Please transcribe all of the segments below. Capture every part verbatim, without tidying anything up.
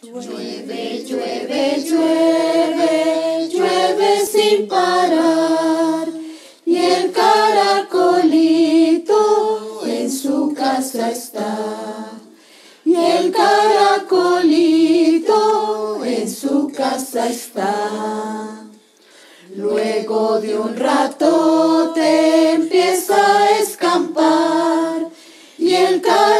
Llueve, llueve, llueve, llueve sin parar, y el caracolito en su casa está, y el caracolito en su casa está. Luego de un rato te empieza a escampar, y el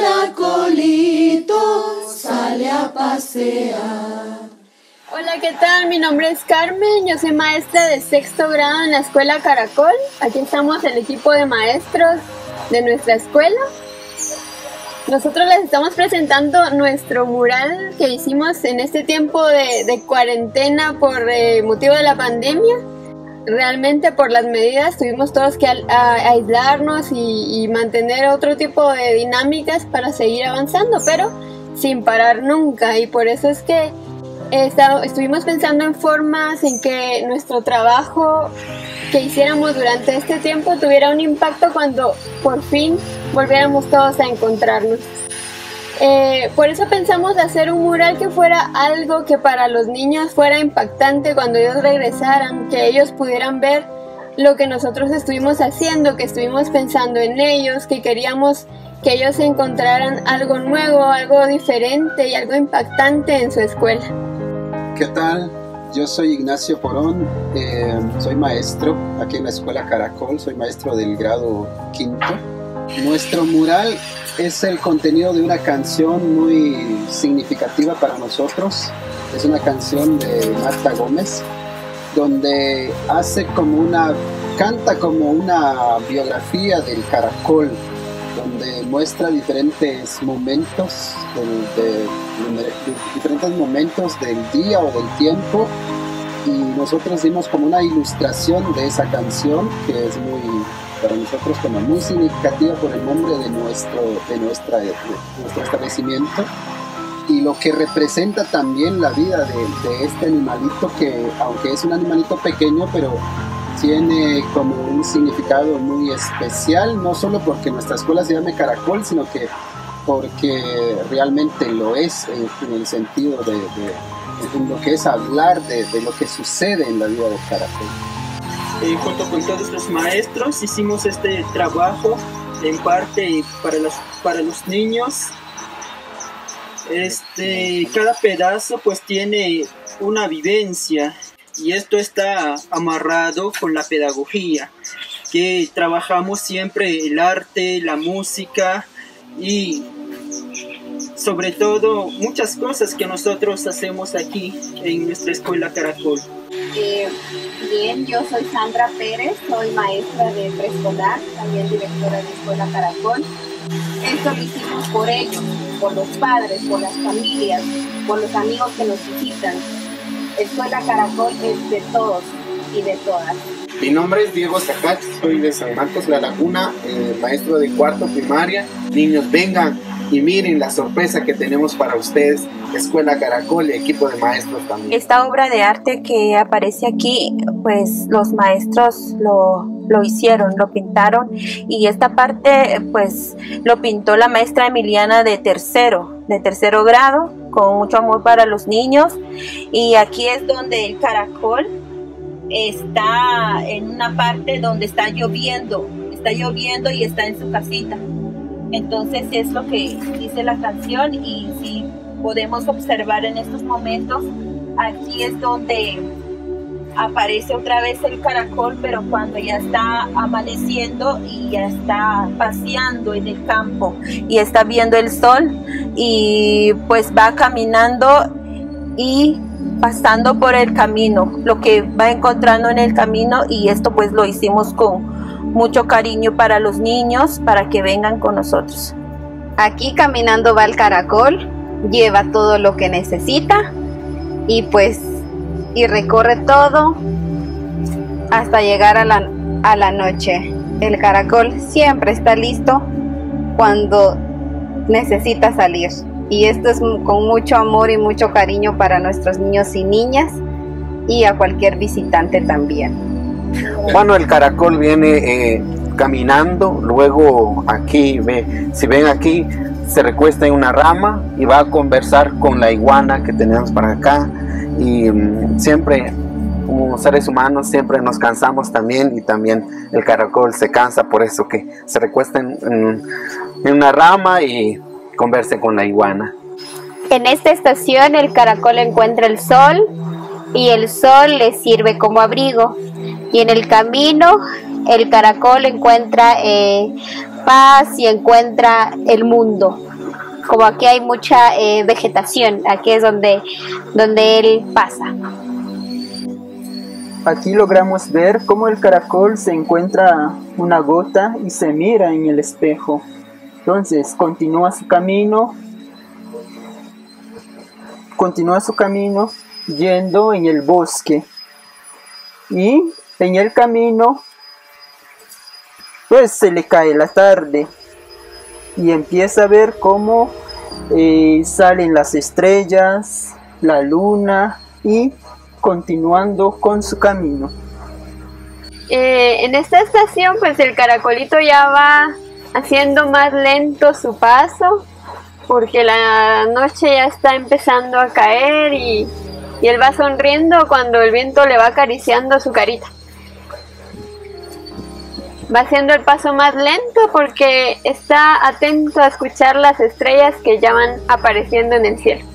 caracolito sale a pasear. Hola, ¿qué tal? Mi nombre es Carmen, yo soy maestra de sexto grado en la escuela Caracol. Aquí estamos el equipo de maestros de nuestra escuela. Nosotros les estamos presentando nuestro mural que hicimos en este tiempo de, de cuarentena por eh, motivo de la pandemia. Realmente por las medidas tuvimos todos que a, a, aislarnos y, y mantener otro tipo de dinámicas para seguir avanzando, pero sin parar nunca, y por eso es que estuvimos pensando en formas en que nuestro trabajo que hiciéramos durante este tiempo tuviera un impacto cuando por fin volviéramos todos a encontrarnos. Eh, por eso pensamos hacer un mural que fuera algo que para los niños fuera impactante cuando ellos regresaran, que ellos pudieran ver lo que nosotros estuvimos haciendo, que estuvimos pensando en ellos, que queríamos que ellos encontraran algo nuevo, algo diferente y algo impactante en su escuela. ¿Qué tal? Yo soy Ignacio Porón, eh, soy maestro aquí en la escuela Caracol, soy maestro del grado quinto. Nuestro mural es el contenido de una canción muy significativa para nosotros. Es una canción de Marta Gómez, donde hace como una, canta como una biografía del caracol, donde muestra diferentes momentos del, de, de, de, diferentes momentos del día o del tiempo, y nosotros dimos como una ilustración de esa canción que es muy, para nosotros como muy significativa por el nombre de nuestro, de nuestra, de nuestro establecimiento, y lo que representa también la vida de, de este animalito, que aunque es un animalito pequeño, pero tiene como un significado muy especial, no solo porque nuestra escuela se llame Caracol, sino que porque realmente lo es en, en el sentido de, de en lo que es hablar de, de lo que sucede en la vida del Caracol. Eh, junto con todos los maestros hicimos este trabajo en parte para los, para los niños. Este, cada pedazo pues tiene una vivencia, y esto está amarrado con la pedagogía, que trabajamos siempre el arte, la música y sobre todo muchas cosas que nosotros hacemos aquí en nuestra escuela Caracol. Eh, bien, yo soy Sandra Pérez, soy maestra de preescolar, también directora de Escuela Caracol. Esto lo hicimos por ellos, por los padres, por las familias, por los amigos que nos visitan. Escuela Caracol es de todos y de todas. Mi nombre es Diego Zacach, soy de San Marcos La Laguna, eh, maestro de cuarto primaria. Niños, vengan y miren la sorpresa que tenemos para ustedes, Escuela Caracol y equipo de maestros también. Esta obra de arte que aparece aquí, pues los maestros lo, lo hicieron, lo pintaron, y esta parte pues lo pintó la maestra Emiliana de tercero, de tercero grado, con mucho amor para los niños. Y aquí es donde el caracol está en una parte donde está lloviendo, está lloviendo y está en su casita. Entonces es lo que dice la canción, y si podemos observar en estos momentos, aquí es donde aparece otra vez el caracol, pero cuando ya está amaneciendo y ya está paseando en el campo y está viendo el sol, y pues va caminando y pasando por el camino, lo que va encontrando en el camino, y esto pues lo hicimos con mucho cariño para los niños, para que vengan con nosotros. Aquí caminando va el caracol, lleva todo lo que necesita y pues y recorre todo hasta llegar a la, a la noche. El caracol siempre está listo cuando necesita salir, y esto es con mucho amor y mucho cariño para nuestros niños y niñas, y a cualquier visitante también. Bueno, el caracol viene eh, caminando, luego aquí, ve, si ven aquí, se recuesta en una rama y va a conversar con la iguana que tenemos para acá. Y um, siempre, como seres humanos, siempre nos cansamos también, y también el caracol se cansa, por eso que se recuesta en, en, en una rama y converse con la iguana. En esta estación el caracol encuentra el sol y el sol le sirve como abrigo. Y en el camino el caracol encuentra eh, paz y encuentra el mundo. Como aquí hay mucha eh, vegetación, aquí es donde, donde él pasa. Aquí logramos ver cómo el caracol se encuentra una gota y se mira en el espejo. Entonces continúa su camino, continúa su camino yendo en el bosque. Y en el camino, pues se le cae la tarde y empieza a ver cómo eh, salen las estrellas, la luna, y continuando con su camino. Eh, en esta estación pues el caracolito ya va haciendo más lento su paso, porque la noche ya está empezando a caer, y, y él va sonriendo cuando el viento le va acariciando su carita. Va haciendo el paso más lento porque está atento a escuchar las estrellas que ya van apareciendo en el cielo.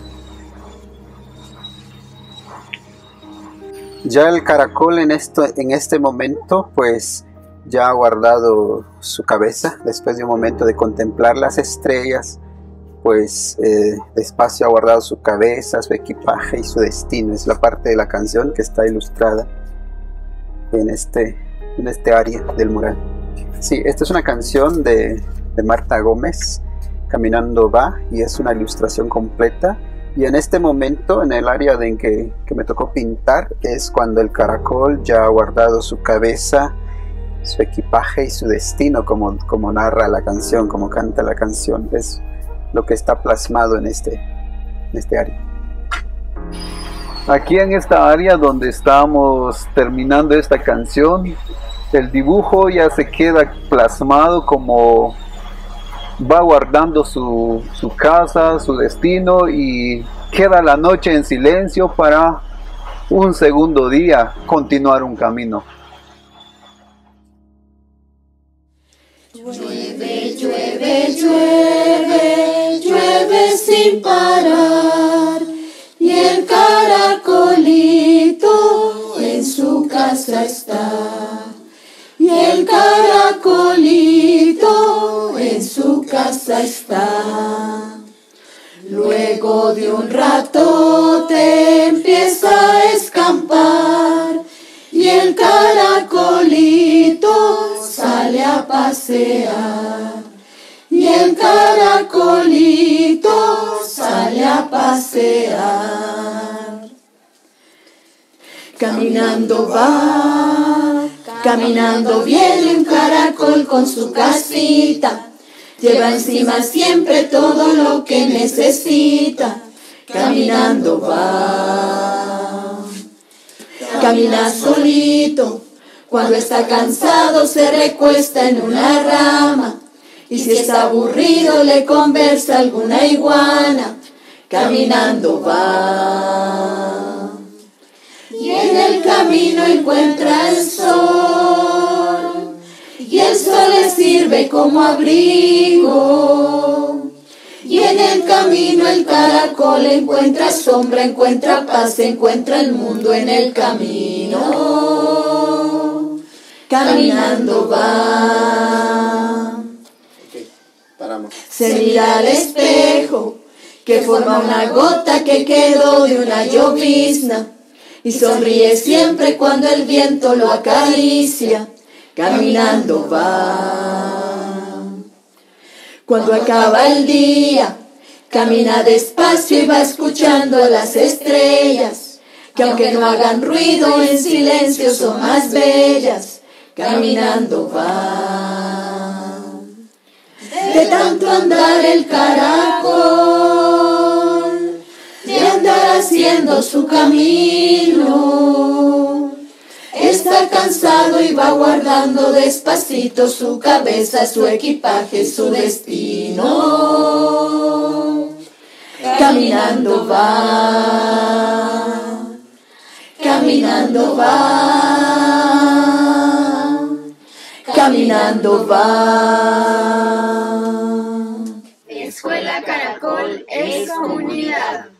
Ya el caracol en, esto, en este momento pues ya ha guardado su cabeza. Después de un momento de contemplar las estrellas, pues eh, despacio ha guardado su cabeza, su equipaje y su destino. Es la parte de la canción que está ilustrada en este, en este área del mural. Sí, esta es una canción de, de Marta Gómez, Caminando va, y es una ilustración completa. Y en este momento, en el área de en que, que me tocó pintar, es cuando el caracol ya ha guardado su cabeza, su equipaje y su destino, como, como narra la canción, como canta la canción. Es lo que está plasmado en este, en este área. Aquí en esta área donde estamos terminando esta canción, el dibujo ya se queda plasmado como va guardando su, su casa, su destino, y queda la noche en silencio para un segundo día continuar un camino. Llueve, llueve, llueve, llueve sin parar, y el caracolito en su casa está. Y el caracolito en su casa está. Luego de un rato te empieza a escampar, y el caracolito sale a pasear. Y el caracolito sale a pasear. Caminando va, caminando viene un caracol con su casita. Lleva encima siempre todo lo que necesita. Caminando va, camina solito. Cuando está cansado se recuesta en una rama. Y si está aburrido le conversa alguna iguana. Caminando va. Y en el camino encuentra el sol, y el sol le sirve como abrigo. Y en el camino el caracol encuentra sombra, encuentra paz, encuentra el mundo en el camino. Caminando va. Okay, paramos. Se mira al espejo, que forma una gota que quedó de una llovizna. Y sonríe siempre cuando el viento lo acaricia. Caminando va. Cuando acaba el día, camina despacio y va escuchando las estrellas, que aunque no hagan ruido, en silencio son más bellas. Caminando va. De tanto andar el caracol, de andar haciendo su camino, está está cansado y va guardando despacito su cabeza, su equipaje, su destino. Caminando va, caminando va, caminando va. Escuela Caracol es comunidad.